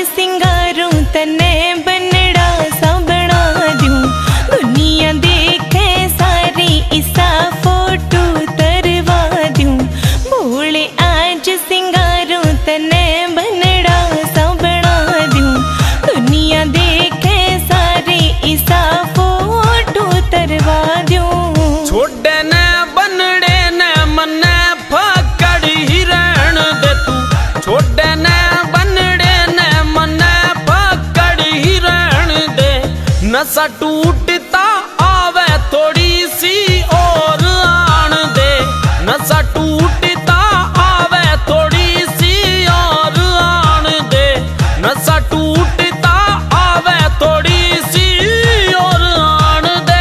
सिंगारूं तने बनड़ा सा बना दूं, दुनिया देखे सारी इसा फोटो तरवा दूं। भोले आज सिंगारूं तने बनड़ा सा बना दूं, दुनिया देखे सारी इसा फोटो तरवा दूं। छोड़े ने बनड़े ने मने फकड़ ही रहन दे तू, छोड़े ने बनड़े ने मने फकड़ ही रहन दे। नशा टूटता आवे थोड़ी सी और आन दे, नशा टूटता आवे थोड़ी सी और आन दे, नशा टूटता आवे थोड़ी सी और आन दे।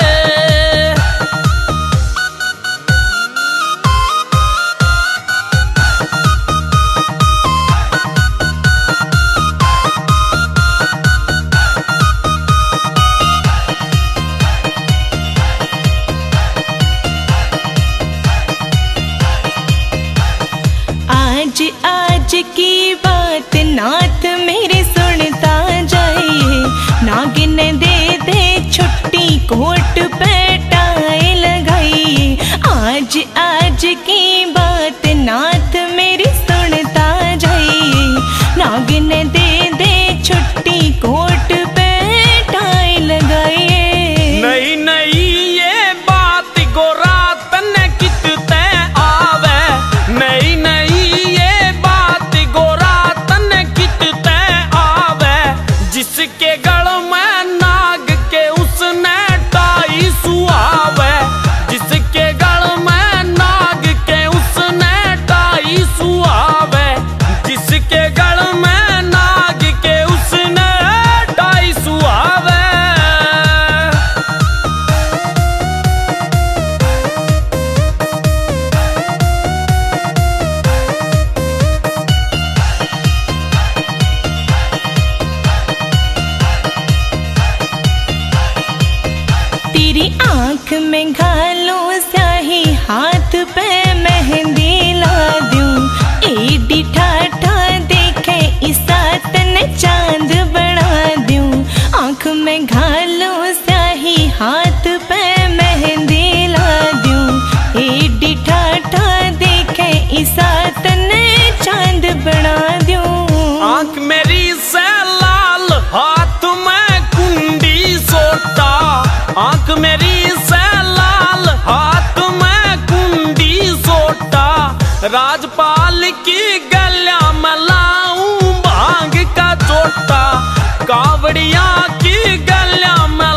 आज आज की बात नाथ मेरे सुनता जाइए, नागिन दे दे छुट्टी कोट पे टाई लगाइए। आज आज की बात नाथ मेरी सुनता जाइए, नागिन दे दे छुट्टी कोट पे टाई लगाइए। नहीं नहीं ये बात गोरा तने कितते आवे, नहीं नहीं ये बात गोरा तने कितते आवे। जिसके गल में नाग के उसने टाई सुहावे, जिसके गल में नाग के उसने टाई सुहावे, जिसके गल में नाग के उसने टाई सुहावे। तेरी आंख में घालूं स्याही, हाथ पे मेहंदी ला दूं। एडी ठाठा देखे इसा तने चांद बना दूं। आंख में घालूं स्याही, हाथ पे मेहंदी ला दूं। एडी ठाठा देखे इसा तने चांद बना दूं। आंख मेरी से लाल, हाथ में कुंडी सोटा, आंख मेरी से लाल, हाथ में कुंडी सोटा। राजपाल की गलिया में लाऊं भांग का चोटा, कावड़िया की गलिया में